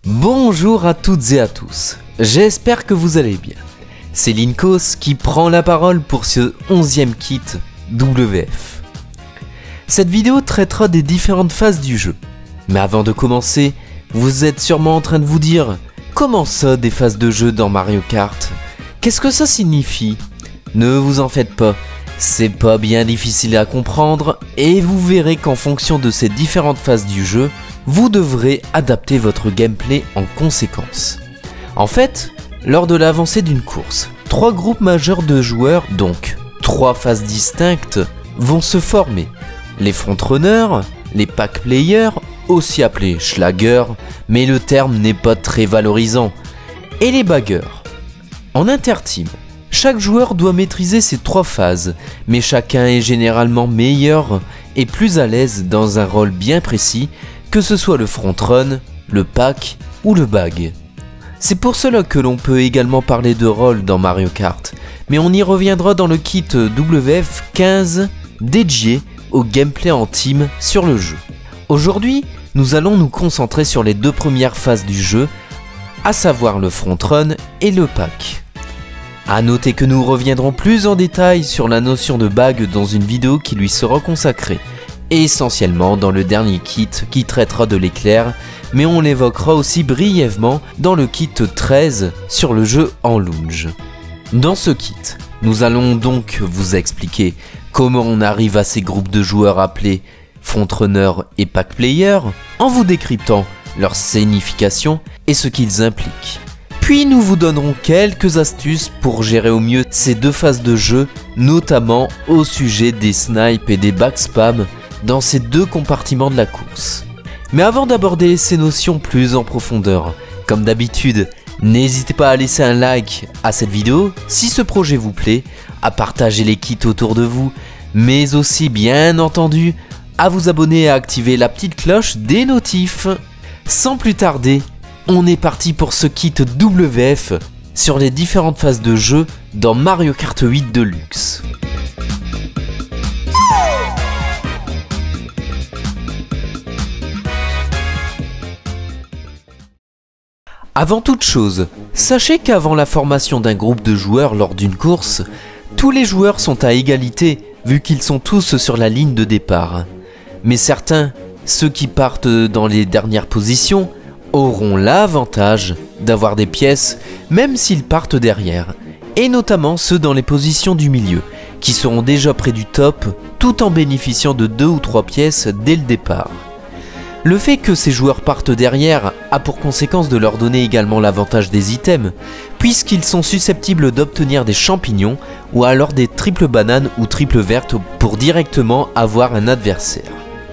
Bonjour à toutes et à tous, j'espère que vous allez bien. C'est Linkos qui prend la parole pour ce 11e kit WF. Cette vidéo traitera des différentes phases du jeu. Mais avant de commencer, vous êtes sûrement en train de vous dire « Comment ça des phases de jeu dans Mario Kart? Qu'est-ce que ça signifie ?» Ne vous en faites pas, c'est pas bien difficile à comprendre et vous verrez qu'en fonction de ces différentes phases du jeu, vous devrez adapter votre gameplay en conséquence. En fait, lors de l'avancée d'une course, 3 groupes majeurs de joueurs, donc 3 phases distinctes, vont se former. Les frontrunners, les pack players, aussi appelés schlager, mais le terme n'est pas très valorisant, et les baggers. En interteam, chaque joueur doit maîtriser ces 3 phases, mais chacun est généralement meilleur et plus à l'aise dans un rôle bien précis, que ce soit le front run, le pack ou le bag. C'est pour cela que l'on peut également parler de rôle dans Mario Kart, mais on y reviendra dans le kit WF15 dédié au gameplay en team sur le jeu. Aujourd'hui, nous allons nous concentrer sur les 2 premières phases du jeu, à savoir le front run et le pack. A noter que nous reviendrons plus en détail sur la notion de bag dans une vidéo qui lui sera consacrée, essentiellement dans le dernier kit qui traitera de l'éclair, mais on l'évoquera aussi brièvement dans le kit 13 sur le jeu en lounge. Dans ce kit, nous allons donc vous expliquer comment on arrive à ces groupes de joueurs appelés frontrunner et pack player, en vous décryptant leur signification et ce qu'ils impliquent. Puis nous vous donnerons quelques astuces pour gérer au mieux ces 2 phases de jeu, notamment au sujet des snipes et des backspams dans ces 2 compartiments de la course. Mais avant d'aborder ces notions plus en profondeur, comme d'habitude, n'hésitez pas à laisser un like à cette vidéo si ce projet vous plaît, à partager les kits autour de vous, mais aussi bien entendu à vous abonner et à activer la petite cloche des notifs. Sans plus tarder, on est parti pour ce kit WF sur les différentes phases de jeu dans Mario Kart 8 Deluxe. Avant toute chose, sachez qu'avant la formation d'un groupe de joueurs lors d'une course, tous les joueurs sont à égalité vu qu'ils sont tous sur la ligne de départ. Mais certains, ceux qui partent dans les dernières positions, auront l'avantage d'avoir des pièces même s'ils partent derrière, et notamment ceux dans les positions du milieu, qui seront déjà près du top tout en bénéficiant de 2 ou 3 pièces dès le départ. Le fait que ces joueurs partent derrière a pour conséquence de leur donner également l'avantage des items, puisqu'ils sont susceptibles d'obtenir des champignons ou alors des triples bananes ou triples vertes pour directement avoir un adversaire.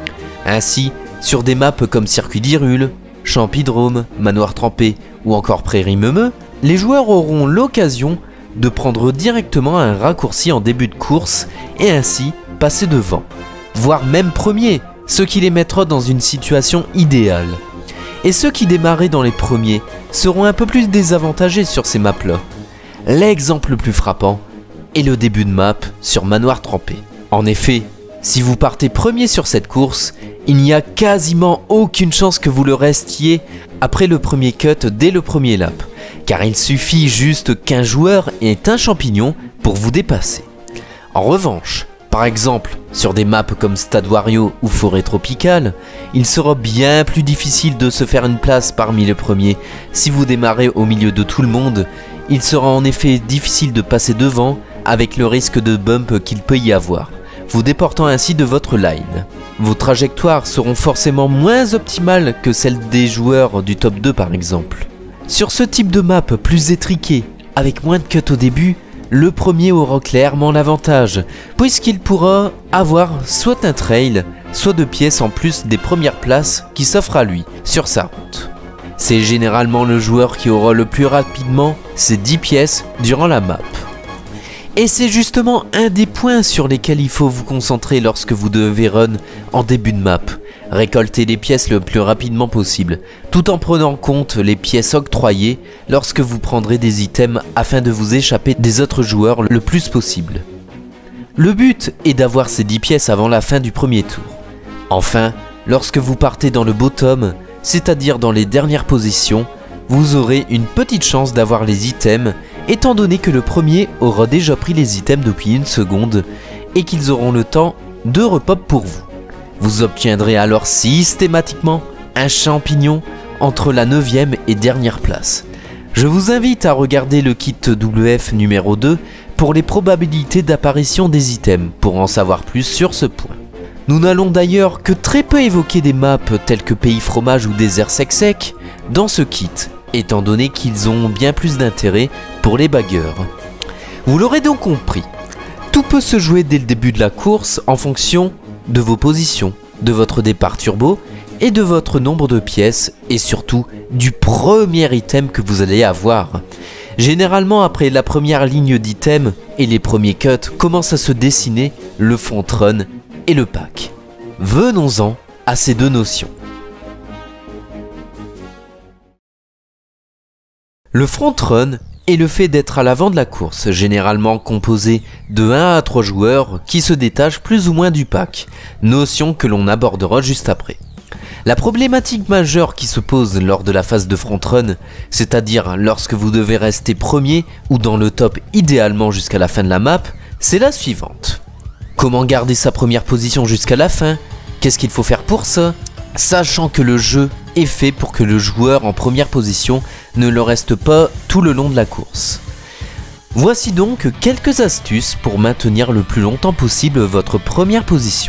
Ainsi, sur des maps comme Circuit d'Hyrule, Champidrome, Manoir Trempé ou encore Prairie Meumeux, les joueurs auront l'occasion de prendre directement un raccourci en début de course et ainsi passer devant, voire même premier, ce qui les mettra dans une situation idéale. Et ceux qui démarraient dans les premiers seront un peu plus désavantagés sur ces maps-là. L'exemple le plus frappant est le début de map sur Manoir Trempé. En effet, si vous partez premier sur cette course, il n'y a quasiment aucune chance que vous le restiez après le premier cut dès le premier lap, car il suffit juste qu'un joueur ait un champignon pour vous dépasser. En revanche, par exemple, sur des maps comme Stade Wario ou Forêt Tropicale, il sera bien plus difficile de se faire une place parmi les premiers. Si vous démarrez au milieu de tout le monde, il sera en effet difficile de passer devant avec le risque de bump qu'il peut y avoir, vous déportant ainsi de votre line. Vos trajectoires seront forcément moins optimales que celles des joueurs du top 2 par exemple. Sur ce type de map plus étriqué, avec moins de cuts au début, le premier aura clairement l'avantage, puisqu'il pourra avoir soit un trail, soit 2 pièces en plus des premières places qui s'offrent à lui sur sa route. C'est généralement le joueur qui aura le plus rapidement ces 10 pièces durant la map. Et c'est justement un des points sur lesquels il faut vous concentrer lorsque vous devez run en début de map. Récolter les pièces le plus rapidement possible, tout en prenant en compte les pièces octroyées lorsque vous prendrez des items afin de vous échapper des autres joueurs le plus possible. Le but est d'avoir ces 10 pièces avant la fin du premier tour. Enfin, lorsque vous partez dans le bottom, c'est-à-dire dans les dernières positions, vous aurez une petite chance d'avoir les items, étant donné que le premier aura déjà pris les items depuis une seconde et qu'ils auront le temps de repop pour vous. Vous obtiendrez alors systématiquement un champignon entre la 9e et dernière place. Je vous invite à regarder le kit WF numéro 2 pour les probabilités d'apparition des items pour en savoir plus sur ce point. Nous n'allons d'ailleurs que très peu évoquer des maps telles que Pays Fromage ou Désert Sec dans ce kit, étant donné qu'ils ont bien plus d'intérêt pour les bagueurs. Vous l'aurez donc compris, tout peut se jouer dès le début de la course en fonction de vos positions, de votre départ turbo et de votre nombre de pièces et surtout du premier item que vous allez avoir. Généralement après la première ligne d'items et les premiers cuts commencent à se dessiner le front run et le pack. Venons-en à ces deux notions. Le front run est le fait d'être à l'avant de la course, généralement composé de 1 à 3 joueurs qui se détachent plus ou moins du pack, notion que l'on abordera juste après. La problématique majeure qui se pose lors de la phase de front run, c'est-à-dire lorsque vous devez rester premier ou dans le top idéalement jusqu'à la fin de la map, c'est la suivante. Comment garder sa première position jusqu'à la fin? Qu'est-ce qu'il faut faire pour ça? Sachant que le jeu est fait pour que le joueur en première position ne le reste pas tout le long de la course. Voici donc quelques astuces pour maintenir le plus longtemps possible votre première position.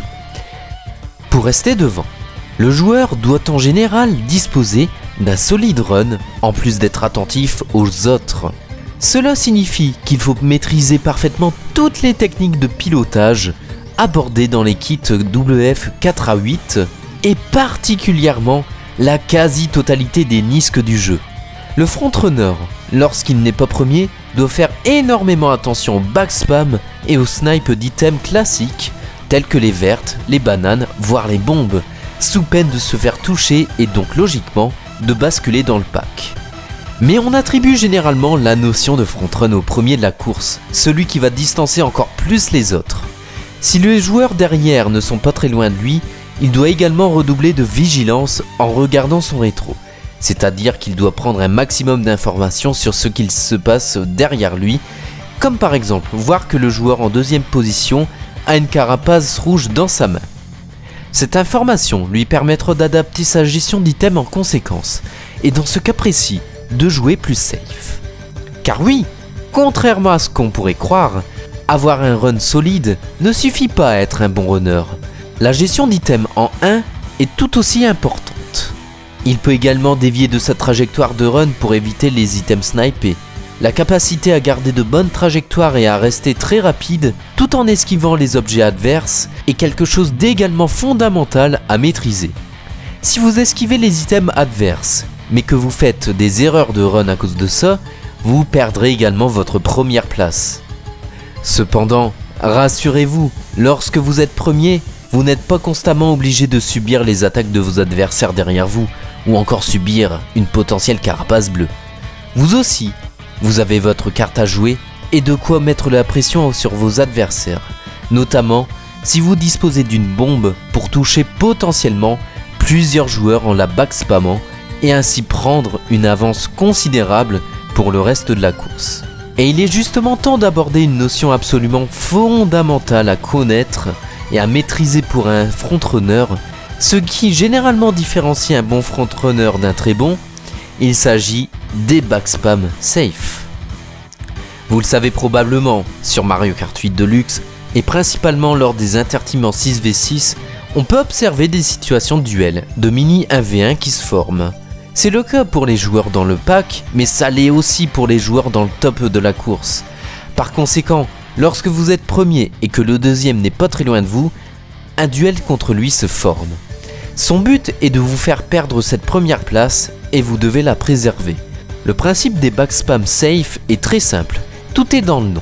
Pour rester devant, le joueur doit en général disposer d'un solide run en plus d'être attentif aux autres. Cela signifie qu'il faut maîtriser parfaitement toutes les techniques de pilotage abordées dans les kits WF 4 à 8 et particulièrement la quasi-totalité des nisques du jeu. Le frontrunner, lorsqu'il n'est pas premier, doit faire énormément attention au backspam et au snipe d'items classiques tels que les vertes, les bananes, voire les bombes, sous peine de se faire toucher et donc logiquement de basculer dans le pack. Mais on attribue généralement la notion de frontrun au premier de la course, celui qui va distancer encore plus les autres. Si les joueurs derrière ne sont pas très loin de lui, il doit également redoubler de vigilance en regardant son rétro, c'est-à-dire qu'il doit prendre un maximum d'informations sur ce qu'il se passe derrière lui, comme par exemple voir que le joueur en deuxième position a une carapace rouge dans sa main. Cette information lui permettra d'adapter sa gestion d'items en conséquence, et dans ce cas précis, de jouer plus safe. Car oui, contrairement à ce qu'on pourrait croire, avoir un run solide ne suffit pas à être un bon runner. La gestion d'items en 1 est tout aussi importante. Il peut également dévier de sa trajectoire de run pour éviter les items snipés. La capacité à garder de bonnes trajectoires et à rester très rapide tout en esquivant les objets adverses est quelque chose d'également fondamental à maîtriser. Si vous esquivez les items adverses, mais que vous faites des erreurs de run à cause de ça, vous perdrez également votre première place. Cependant, rassurez-vous, lorsque vous êtes premier, vous n'êtes pas constamment obligé de subir les attaques de vos adversaires derrière vous, ou encore subir une potentielle carapace bleue. Vous aussi, vous avez votre carte à jouer et de quoi mettre la pression sur vos adversaires, notamment si vous disposez d'une bombe pour toucher potentiellement plusieurs joueurs en la backspammant et ainsi prendre une avance considérable pour le reste de la course. Et il est justement temps d'aborder une notion absolument fondamentale à connaître et à maîtriser pour un frontrunner, ce qui généralement différencie un bon frontrunner d'un très bon, il s'agit des backspam safe. Vous le savez probablement, sur Mario Kart 8 Deluxe, et principalement lors des intertiments 6v6, on peut observer des situations de duel, de mini 1v1 qui se forment. C'est le cas pour les joueurs dans le pack, mais ça l'est aussi pour les joueurs dans le top de la course. Par conséquent, lorsque vous êtes premier et que le deuxième n'est pas très loin de vous, un duel contre lui se forme. Son but est de vous faire perdre cette première place et vous devez la préserver. Le principe des backspam safe est très simple, tout est dans le nom.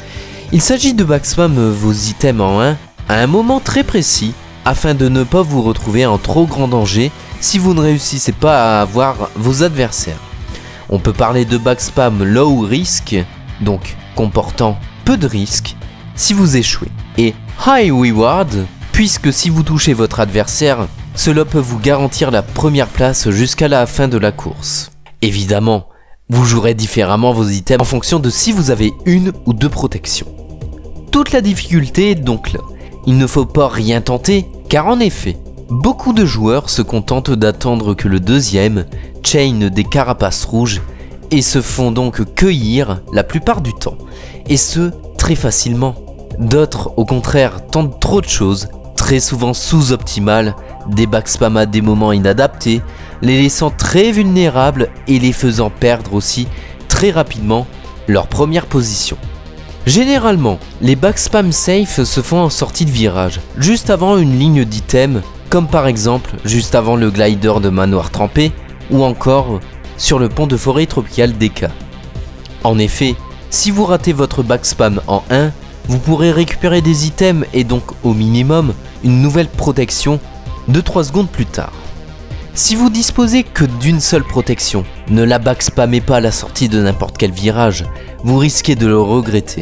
Il s'agit de backspam vos items en 1 à un moment très précis afin de ne pas vous retrouver en trop grand danger si vous ne réussissez pas à avoir vos adversaires. On peut parler de backspam low risk, donc comportant peu de risque si vous échouez, et high reward, puisque si vous touchez votre adversaire, Cela peut vous garantir la première place jusqu'à la fin de la course. Évidemment, vous jouerez différemment vos items en fonction de si vous avez une ou deux protections. Toute la difficulté est donc là. Il ne faut pas rien tenter, car en effet, beaucoup de joueurs se contentent d'attendre que le deuxième chain des carapaces rouges et se font donc cueillir la plupart du temps, et ce, très facilement. D'autres, au contraire, tentent trop de choses, très souvent sous-optimales, des backspams à des moments inadaptés, les laissant très vulnérables et les faisant perdre aussi très rapidement leur première position. Généralement, les backspams safe se font en sortie de virage, juste avant une ligne d'item, comme par exemple juste avant le glider de manoir trempé, ou encore sur le pont de forêt tropicale DK. En effet, si vous ratez votre backspam en 1, vous pourrez récupérer des items et donc au minimum une nouvelle protection 2-3 secondes plus tard. Si vous disposez que d'une seule protection, ne la backspammez pas à la sortie de n'importe quel virage, vous risquez de le regretter.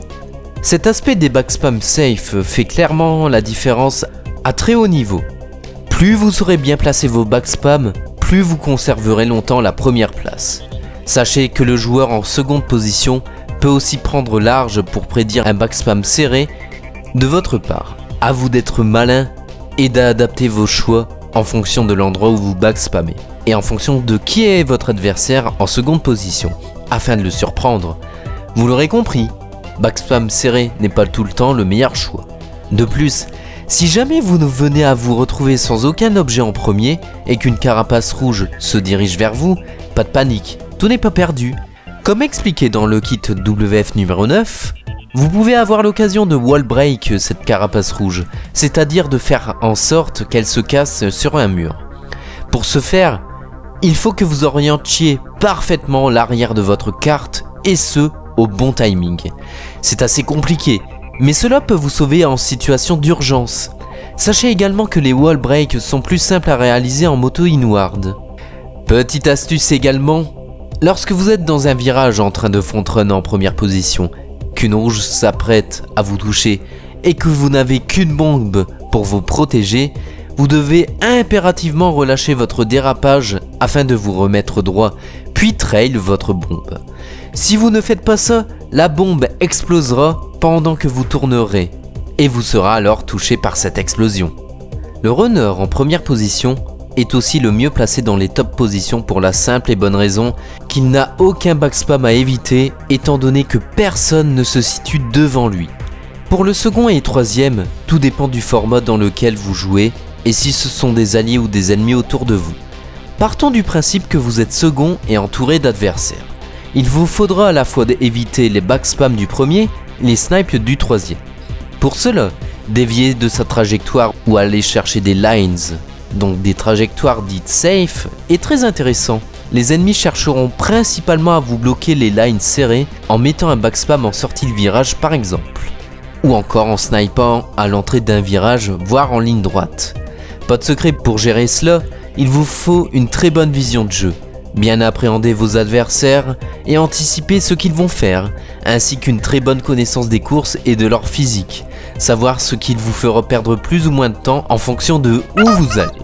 Cet aspect des backspams safe fait clairement la différence à très haut niveau. Plus vous saurez bien placer vos backspams, plus vous conserverez longtemps la première place. Sachez que le joueur en seconde position peut aussi prendre large pour prédire un backspam serré de votre part. À vous d'être malin et d'adapter vos choix en fonction de l'endroit où vous backspammez et en fonction de qui est votre adversaire en seconde position, afin de le surprendre. Vous l'aurez compris, backspam serré n'est pas tout le temps le meilleur choix. De plus, si jamais vous venez à vous retrouver sans aucun objet en premier et qu'une carapace rouge se dirige vers vous, pas de panique, tout n'est pas perdu. Comme expliqué dans le kit WF numéro 9, vous pouvez avoir l'occasion de wall break cette carapace rouge, c'est-à-dire de faire en sorte qu'elle se casse sur un mur. Pour ce faire, il faut que vous orientiez parfaitement l'arrière de votre carte et ce, au bon timing. C'est assez compliqué, mais cela peut vous sauver en situation d'urgence. Sachez également que les wall breaks sont plus simples à réaliser en moto inward. Petite astuce également, lorsque vous êtes dans un virage en train de front run en première position, qu'une rouge s'apprête à vous toucher et que vous n'avez qu'une bombe pour vous protéger, vous devez impérativement relâcher votre dérapage afin de vous remettre droit, puis trail votre bombe. Si vous ne faites pas ça, la bombe explosera pendant que vous tournerez et vous serez alors touché par cette explosion. Le runner en première position est aussi le mieux placé dans les top positions pour la simple et bonne raison qu'il n'a aucun backspam à éviter étant donné que personne ne se situe devant lui. Pour le second et troisième, tout dépend du format dans lequel vous jouez et si ce sont des alliés ou des ennemis autour de vous. Partons du principe que vous êtes second et entouré d'adversaires. Il vous faudra à la fois éviter les backspams du premier et les snipes du troisième. Pour cela, dévier de sa trajectoire ou aller chercher des lines, donc des trajectoires dites safe, est très intéressant. Les ennemis chercheront principalement à vous bloquer les lines serrées en mettant un backspam en sortie de virage par exemple, ou encore en snipant à l'entrée d'un virage, voire en ligne droite. Pas de secret pour gérer cela, il vous faut une très bonne vision de jeu, bien appréhender vos adversaires et anticiper ce qu'ils vont faire, ainsi qu'une très bonne connaissance des courses et de leur physique, savoir ce qu'il vous fera perdre plus ou moins de temps en fonction de où vous allez.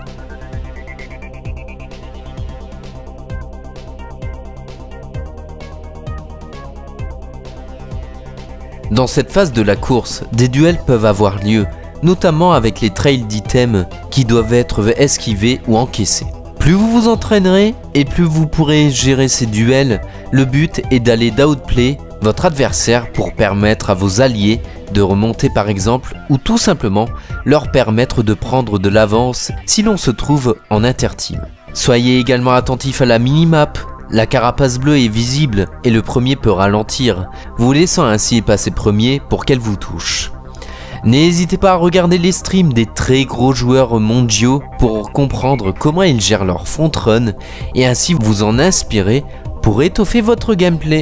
Dans cette phase de la course, des duels peuvent avoir lieu, notamment avec les trails d'items qui doivent être esquivés ou encaissés. Plus vous vous entraînerez et plus vous pourrez gérer ces duels, le but est d'aller d'outplay votre adversaire pour permettre à vos alliés de remonter par exemple ou tout simplement leur permettre de prendre de l'avance si l'on se trouve en interteam. Soyez également attentif à la minimap. La carapace bleue est visible et le premier peut ralentir, vous laissant ainsi passer premier pour qu'elle vous touche. N'hésitez pas à regarder les streams des très gros joueurs mondiaux pour comprendre comment ils gèrent leur front run et ainsi vous en inspirer pour étoffer votre gameplay.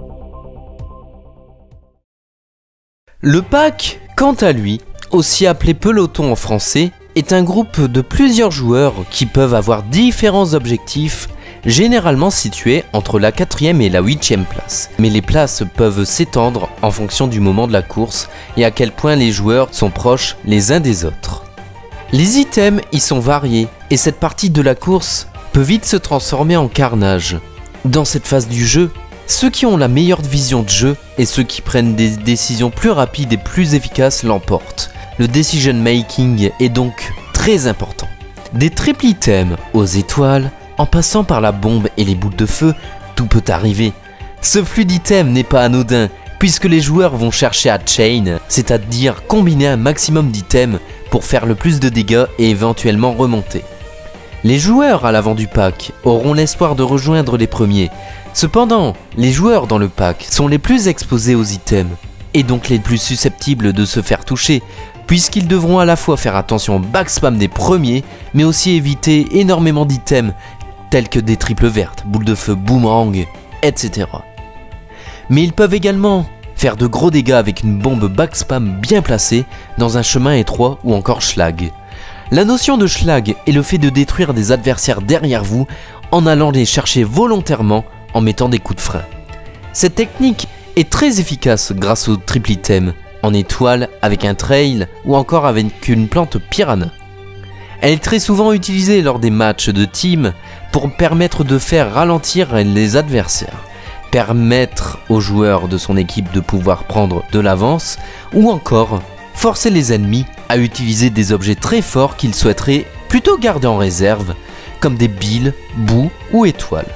Le pack, quant à lui, aussi appelé peloton en français, est un groupe de plusieurs joueurs qui peuvent avoir différents objectifs, généralement situés entre la 4e et la 8e place. Mais les places peuvent s'étendre en fonction du moment de la course et à quel point les joueurs sont proches les uns des autres. Les items y sont variés et cette partie de la course peut vite se transformer en carnage. Dans cette phase du jeu, ceux qui ont la meilleure vision de jeu et ceux qui prennent des décisions plus rapides et plus efficaces l'emportent. Le decision making est donc très important. Des triple items aux étoiles, en passant par la bombe et les boules de feu, tout peut arriver. Ce flux d'items n'est pas anodin, puisque les joueurs vont chercher à chain, c'est-à-dire combiner un maximum d'items pour faire le plus de dégâts et éventuellement remonter. Les joueurs à l'avant du pack auront l'espoir de rejoindre les premiers. Cependant, les joueurs dans le pack sont les plus exposés aux items, et donc les plus susceptibles de se faire toucher, puisqu'ils devront à la fois faire attention au backspam des premiers, mais aussi éviter énormément d'items, tels que des triples vertes, boules de feu, boomerang, etc. Mais ils peuvent également faire de gros dégâts avec une bombe backspam bien placée dans un chemin étroit ou encore schlag. La notion de schlag est le fait de détruire des adversaires derrière vous en allant les chercher volontairement en mettant des coups de frein. Cette technique est très efficace grâce au triple item, en étoile avec un trail ou encore avec une plante piranha. Elle est très souvent utilisée lors des matchs de team pour permettre de faire ralentir les adversaires, permettre aux joueurs de son équipe de pouvoir prendre de l'avance ou encore forcer les ennemis à utiliser des objets très forts qu'ils souhaiteraient plutôt garder en réserve comme des billes, boues ou étoiles.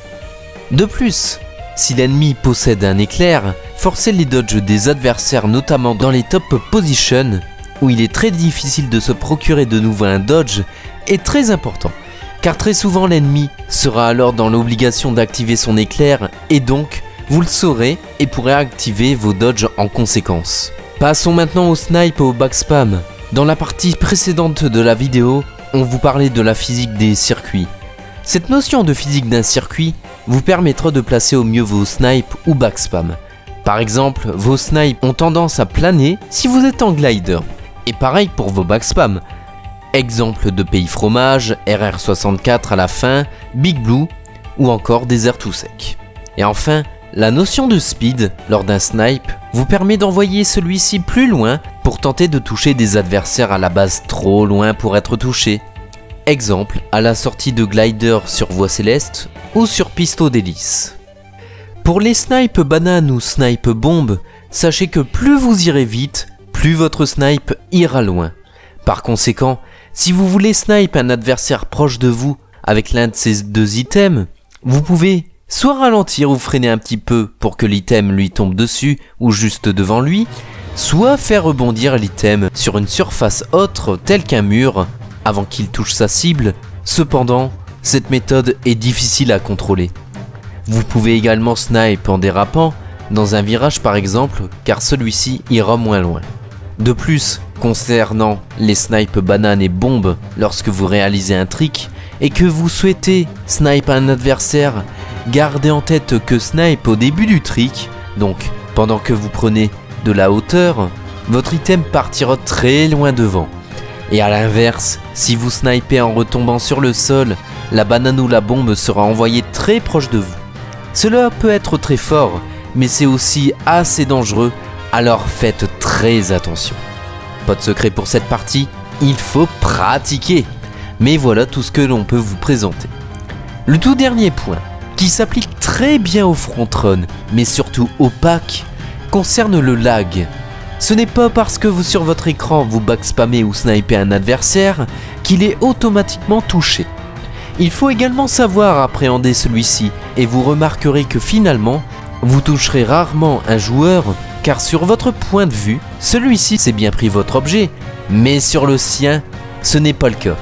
De plus, si l'ennemi possède un éclair, forcer les dodges des adversaires notamment dans les top positions où il est très difficile de se procurer de nouveau un dodge est très important, car très souvent l'ennemi sera alors dans l'obligation d'activer son éclair et donc vous le saurez et pourrez activer vos dodges en conséquence. Passons maintenant au snipe et au backspam. Dans la partie précédente de la vidéo, on vous parlait de la physique des circuits. Cette notion de physique d'un circuit vous permettra de placer au mieux vos snipes ou backspam. Par exemple, vos snipes ont tendance à planer si vous êtes en glider. Et pareil pour vos backspam. Exemple de Pays Fromage, RR64 à la fin, Big Blue ou encore Désert tout sec. Et enfin, la notion de speed lors d'un snipe vous permet d'envoyer celui-ci plus loin pour tenter de toucher des adversaires à la base trop loin pour être touchés. Exemple à la sortie de glider sur voie céleste ou sur piste d'hélice. Pour les snipes banane ou snipe bombe, sachez que plus vous irez vite, plus votre snipe ira loin. Par conséquent, si vous voulez snipe un adversaire proche de vous avec l'un de ces deux items, vous pouvez soit ralentir ou freiner un petit peu pour que l'item lui tombe dessus ou juste devant lui, soit faire rebondir l'item sur une surface autre telle qu'un mur avant qu'il touche sa cible. Cependant, cette méthode est difficile à contrôler. Vous pouvez également snipe en dérapant, dans un virage par exemple, car celui-ci ira moins loin. De plus, concernant les snipes bananes et bombes, lorsque vous réalisez un trick et que vous souhaitez snipe un adversaire, gardez en tête que snipe au début du trick, donc pendant que vous prenez de la hauteur, votre item partira très loin devant. Et à l'inverse, si vous snipez en retombant sur le sol, la banane ou la bombe sera envoyée très proche de vous. Cela peut être très fort, mais c'est aussi assez dangereux, alors faites très attention. Pas de secret pour cette partie, il faut pratiquer. Mais voilà tout ce que l'on peut vous présenter. Le tout dernier point, qui s'applique très bien au front run, mais surtout au pack, concerne le lag. Ce n'est pas parce que vous sur votre écran vous backspammez ou snipez un adversaire qu'il est automatiquement touché. Il faut également savoir appréhender celui-ci et vous remarquerez que finalement, vous toucherez rarement un joueur car sur votre point de vue, celui-ci s'est bien pris votre objet, mais sur le sien, ce n'est pas le cas.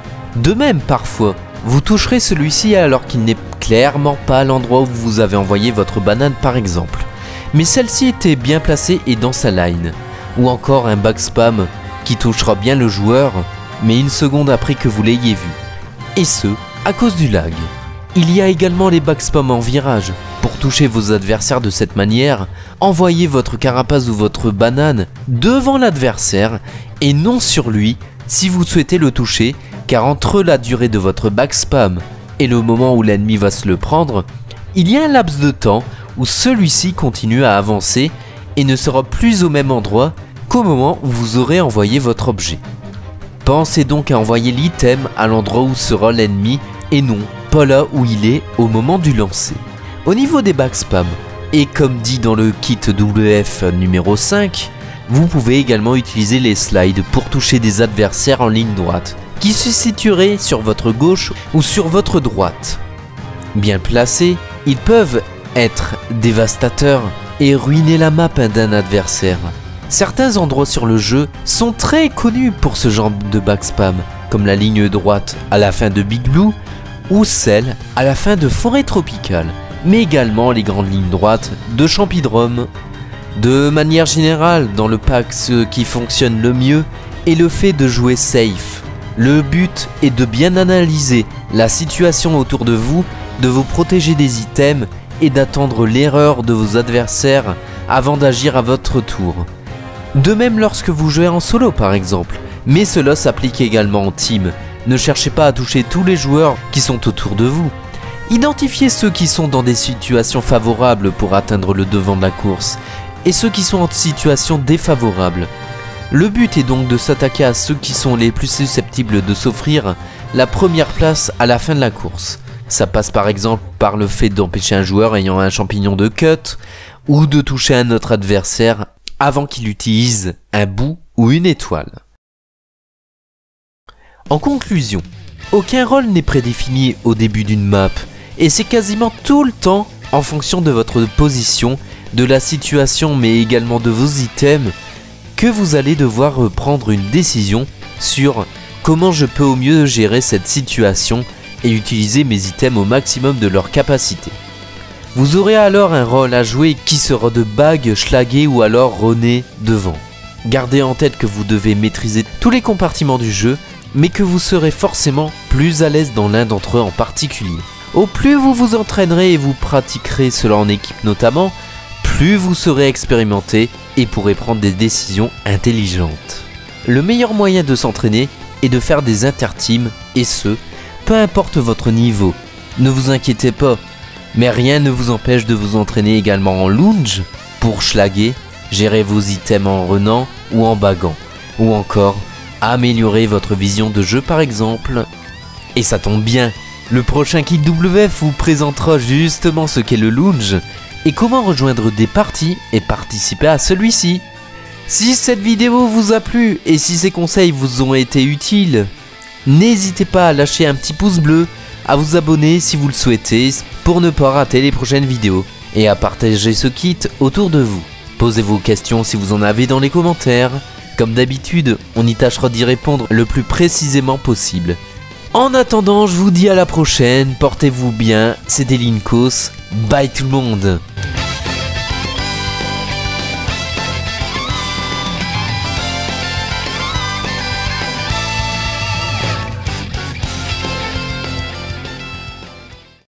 De même parfois, vous toucherez celui-ci alors qu'il n'est clairement pas à l'endroit où vous avez envoyé votre banane par exemple. Mais celle-ci était bien placée et dans sa line. Ou encore un backspam qui touchera bien le joueur, mais une seconde après que vous l'ayez vu. Et ce, à cause du lag. Il y a également les backspams en virage. Pour toucher vos adversaires de cette manière, envoyez votre carapace ou votre banane devant l'adversaire et non sur lui si vous souhaitez le toucher, car entre la durée de votre backspam et le moment où l'ennemi va se le prendre, il y a un laps de temps où celui-ci continue à avancer et ne sera plus au même endroit qu'au moment où vous aurez envoyé votre objet. Pensez donc à envoyer l'item à l'endroit où sera l'ennemi et non pas là où il est au moment du lancer. Au niveau des backspams, et comme dit dans le kit WF numéro 5, vous pouvez également utiliser les slides pour toucher des adversaires en ligne droite, qui se situeraient sur votre gauche ou sur votre droite. Bien placés, ils peuvent être dévastateurs et ruiner la map d'un adversaire. Certains endroits sur le jeu sont très connus pour ce genre de backspam, comme la ligne droite à la fin de Big Blue ou celle à la fin de Forêt Tropicale, mais également les grandes lignes droites de Champidrome. De manière générale, dans le pack, ce qui fonctionne le mieux est le fait de jouer safe. Le but est de bien analyser la situation autour de vous, de vous protéger des items et d'attendre l'erreur de vos adversaires avant d'agir à votre tour. De même lorsque vous jouez en solo par exemple, mais cela s'applique également en team. Ne cherchez pas à toucher tous les joueurs qui sont autour de vous. Identifiez ceux qui sont dans des situations favorables pour atteindre le devant de la course et ceux qui sont en situation défavorable. Le but est donc de s'attaquer à ceux qui sont les plus susceptibles de s'offrir la première place à la fin de la course. Ça passe par exemple par le fait d'empêcher un joueur ayant un champignon de cut ou de toucher un autre adversaire avant qu'il utilise un bout ou une étoile. En conclusion, aucun rôle n'est prédéfini au début d'une map et c'est quasiment tout le temps en fonction de votre position, de la situation mais également de vos items que vous allez devoir prendre une décision sur comment je peux au mieux gérer cette situation et utiliser mes items au maximum de leur capacité. Vous aurez alors un rôle à jouer qui sera de bag, schlaguer ou alors runner devant. Gardez en tête que vous devez maîtriser tous les compartiments du jeu, mais que vous serez forcément plus à l'aise dans l'un d'entre eux en particulier. Au plus vous vous entraînerez et vous pratiquerez cela en équipe notamment, plus vous serez expérimenté et pourrez prendre des décisions intelligentes. Le meilleur moyen de s'entraîner est de faire des interteams et ce, peu importe votre niveau. Ne vous inquiétez pas, mais rien ne vous empêche de vous entraîner également en lunge pour schlaguer, gérer vos items en runant ou en baguant, ou encore améliorer votre vision de jeu par exemple. Et ça tombe bien, le prochain kit WF vous présentera justement ce qu'est le lunge et comment rejoindre des parties et participer à celui-ci. Si cette vidéo vous a plu et si ces conseils vous ont été utiles, n'hésitez pas à lâcher un petit pouce bleu, à vous abonner si vous le souhaitez pour ne pas rater les prochaines vidéos et à partager ce kit autour de vous. Posez vos questions si vous en avez dans les commentaires. Comme d'habitude, on y tâchera d'y répondre le plus précisément possible. En attendant, je vous dis à la prochaine, portez-vous bien, c'était Linkos, bye tout le monde.